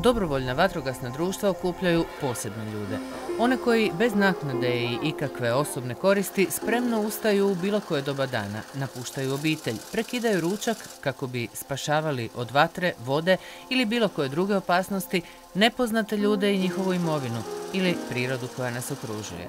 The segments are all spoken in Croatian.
Dobrovoljna vatrogasna društva okupljaju posebne ljude. One koji bez naknade i ikakve osobne koristi spremno ustaju u bilo koje doba dana, napuštaju obitelj, prekidaju ručak kako bi spašavali od vatre, vode ili bilo koje druge opasnosti nepoznate ljude i njihovu imovinu ili prirodu koja nas okružuje.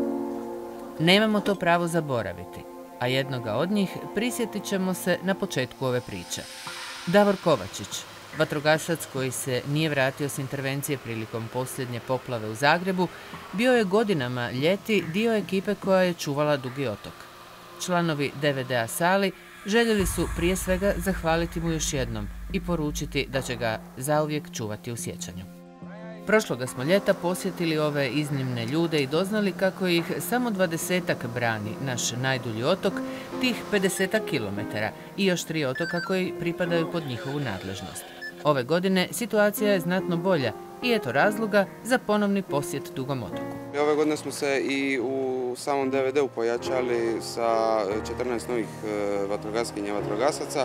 Nemamo to pravo zaboraviti, a jednoga od njih prisjetit ćemo se na početku ove priče. Davor Kovačić, vatrogasac koji se nije vratio s intervencije prilikom posljednje poplave u Zagrebu, bio je godinama ljeti dio ekipe koja je čuvala Dugi otok. Članovi DVD-a Sali željeli su prije svega zahvaliti mu još jednom i poručiti da će ga zauvijek čuvati u sjećanju. Prošloga smo ljeta posjetili ove iznimne ljude i doznali kako ih samo 20-ak brani naš najdulji otok, tih 50 kilometara i još 3 otoka koji pripadaju pod njihovu nadležnost. Ove godine situacija je znatno bolja i eto razloga za ponovni posjet Dugom otoku. Ove godine smo se i u samom DVD-u pojačali sa 14 novih vatrogaskinja i vatrogasaca,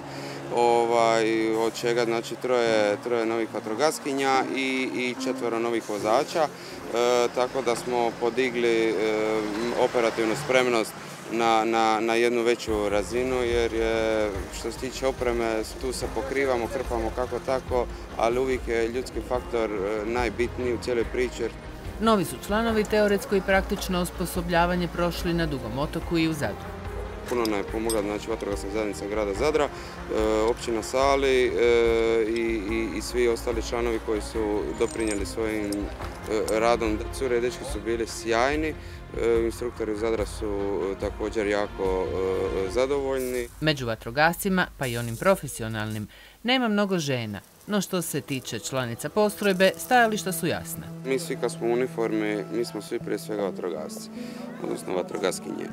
od čega znači troje novih vatrogaskinja i 4 novih vozača, tako da smo podigli operativnu spremnost na jednu veću razinu, jer je, što se tiče opreme, tu se pokrivamo, krpamo kako tako, ali uvijek je ljudski faktor najbitniji u cijeloj priči. Novi su članovi teoretsko i praktično osposobljavanje prošli na Dugom otoku i u Zadru. Puno nam je pomogla znači, vatrogasna zajednica grada Zadra, općina Sali i svi ostali članovi koji su doprinijeli svojim radom. Cure i dečki su bili sjajni, instruktori Zadra su također jako zadovoljni. Među vatrogascima, pa i onim profesionalnim, nema mnogo žena. No što se tiče članica postrojbe, stajališta su jasna. Mi svi kad smo u uniformi, mi smo svi prije svega vatrogasci, odnosno vatrogaskinje.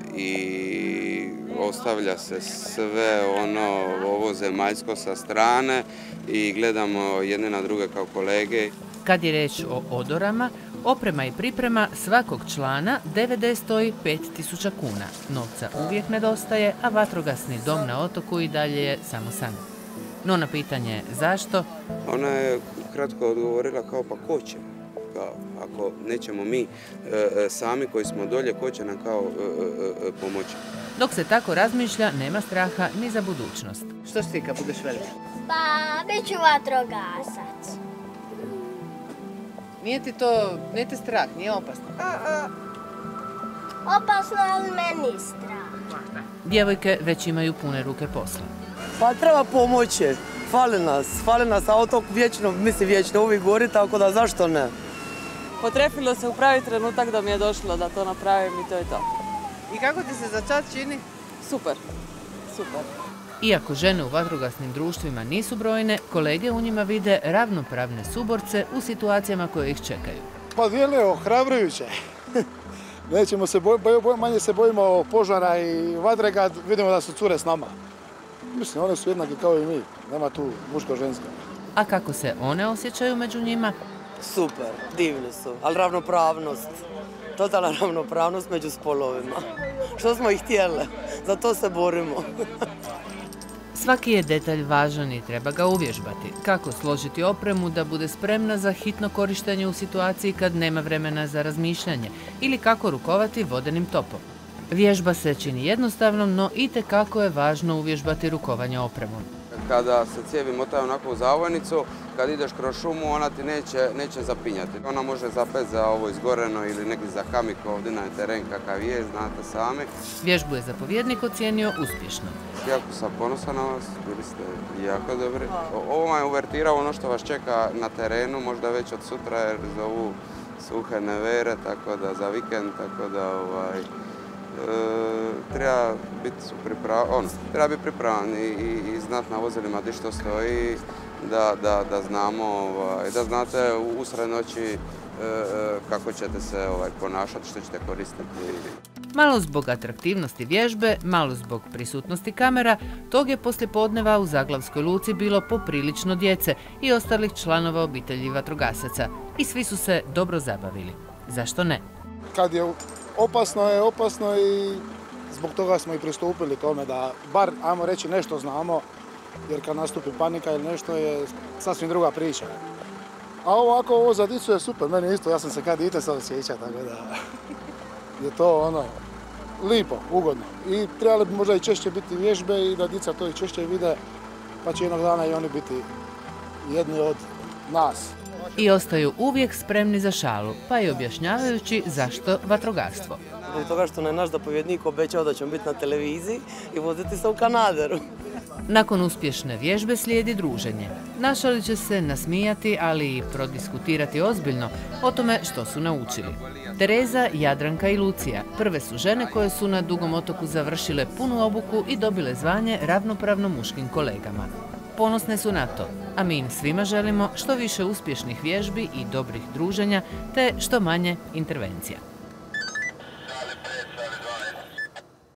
I ostavlja se sve ovo zemaljsko sa strane i gledamo jedne na druge kao kolege. Kad je reč o odorama, oprema i priprema svakog člana DVD stoji 5.000 kuna. Novca uvijek nedostaje, a vatrogasni dom na otoku i dalje je samo san. No na pitanje zašto? Ona je kratko odgovorila kao pa ko će? Ako nećemo mi sami koji smo dolje, ko će nam kao pomoći? Dok se tako razmišlja, nema straha ni za budućnost. Što si ti kad budeš velika? Pa, bit ću vatrogasac. Nije ti strah, nije opasno? Opasno, ali meni strah. Djevojke već imaju pune ruke posla. Pa treba pomoći, fali nas, a otok vječno uvijek gori, tako da zašto ne? Potrefilo se u pravi trenutak da mi je došlo da to napravim i to je to. I kako ti se za čas čini? Super. Iako žene u vatrogasnim društvima nisu brojne, kolege u njima vide ravnopravne suborce u situacijama koje ih čekaju. Pa djeluje ohrabrujuće. Manje se bojimo požara i vatre kad vidimo da su cure s nama. Mislim, one su jednake kao i mi, nema tu muško-ženska. A kako se one osjećaju među njima? Super, divni su, ali ravnopravnost. Totalna ravnopravnost među spolovima. Što smo ih htjeli, za to se borimo. Svaki je detalj važan i treba ga uvježbati. Kako složiti opremu da bude spremna za hitno korištenje u situaciji kad nema vremena za razmišljanje ili kako rukovati vodenim topom. Vježba se čini jednostavnom, no itekako je važno uvježbati rukovanje opremom. Kada se cijevi motaju onako u zavojnicu, kad ideš kroz šumu, ona ti neće zapinjati. Ona može zapeti za ovo izgoreno ili neki za kamiko, ovdje na teren kakav je, znate sami. Vježbu je zapovjednik ocijenio uspješno. Jako sam ponosan na vas, bili ste jako dobri. Ovo vam je uvertirao ono što vas čeka na terenu, možda već od sutra jer zovu suhe nevere, tako da za vikend, tako da treba biti pripravan i znati na vozilima gdje što stoji, da znamo, da znate usred noći kako ćete se ponašati, što ćete koristiti. Malo zbog atraktivnosti vježbe, malo zbog prisutnosti kamera, tog je poslijepodneva u Zaglavskoj luci bilo poprilično djece i ostalih članova obitelji vatrogasaca. I svi su se dobro zabavili. Zašto ne? Kad je opasno i zbog toga smo i pristupili tome da bar, ajmo reći, nešto znamo, jer kad nastupi panika ili nešto je sasvim druga priča. A ovako, ovo za dicu je super, meni isto, ja sam se kad dite sad osjeća, tako da je to ono, lipo, ugodno. I trebali bi možda i češće biti vježbe i da dica to i češće vide, pa će jednog dana i oni biti jedni od nas. I ostaju uvijek spremni za šalu, pa i objašnjavajući zašto vatrogastvo. Zbog toga što je naš zapovjednik obećao da ćemo biti na televiziji i voziti se u Kanaderu. Nakon uspješne vježbe slijedi druženje. Našali će se nasmijati, ali i prodiskutirati ozbiljno o tome što su naučili. Tereza, Jadranka i Lucija prve su žene koje su na Dugom otoku završile punu obuku i dobile zvanje ravnopravno muškim kolegama. Ponosne su na to, a mi im svima želimo što više uspješnih vježbi i dobrih druženja, te što manje intervencija.